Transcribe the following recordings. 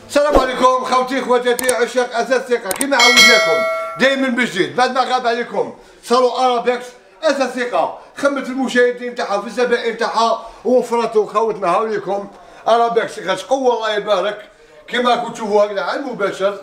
السلام عليكم خوتي خواتاتي عشاق اساس ثقه. كما عودناكم دائما بجديد بعد ما غاب عليكم صالون ارابيكس اساس ثقه. خمت المشاهدين تاعها في الزبائن تاعها وفرتوا خوتنا هاوليكم ارابيكس غاش قوه الله يبارك. كما راكم تشوفوا هكذا على المباشر.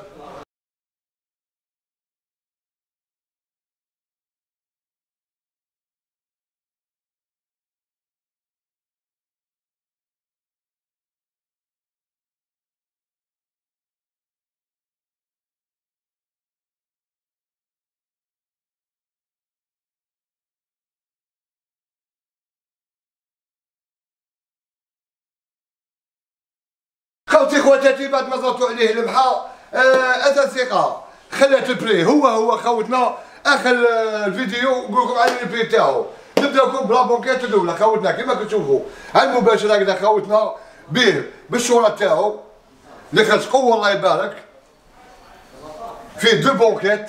خوتي خواتاتي بعد ما زرتوا عليه المحا اساس ثقه خلات البري هو خوتنا اخر الفيديو نقول لكم على البري تاعو. نبداوكم بلا بونكيت الاولى خوتنا كما كتشوفوا على المباشر هكذا خوتنا به بالشهره تاعو اللي خرج قوه الله يبارك. فيه دو بونكيت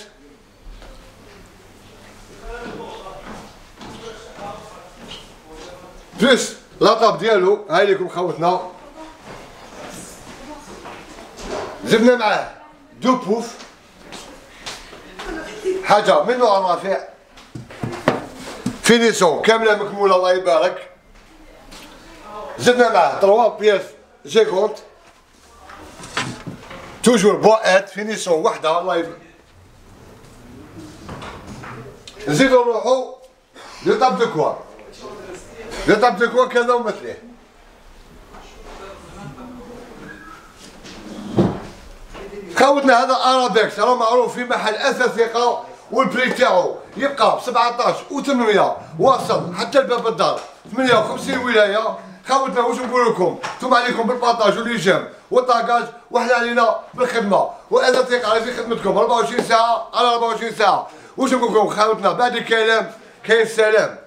بلس لاطاب ديالو هاي لكم خوتنا. زدنا معاه دو بوف حاجه من نوع رافع فينيسيون كامله مكموله الله يبارك. زدنا معاه 3 بياس جيكونت توجور بوات فينيسيون وحده الله يبارك. نزيدو نروحو لو طاب دو كوا. لو طاب دو كوا كذا ومثله. خوتنا هذا ارابيكس راه معروف في محل اساس ثقه والبري تاعو يبقى ب 17 و800 واصل حتى لباب الدار 58 ولايه. خوتنا واش نقول لكم انتم عليكم بالبارطاج والإيجام والطاكاج وحنا علينا بالخدمه واساس ثقه على في خدمتكم 24 ساعه على 24 ساعه. واش نقول لكم خوتنا بعد الكلام كاين السلام.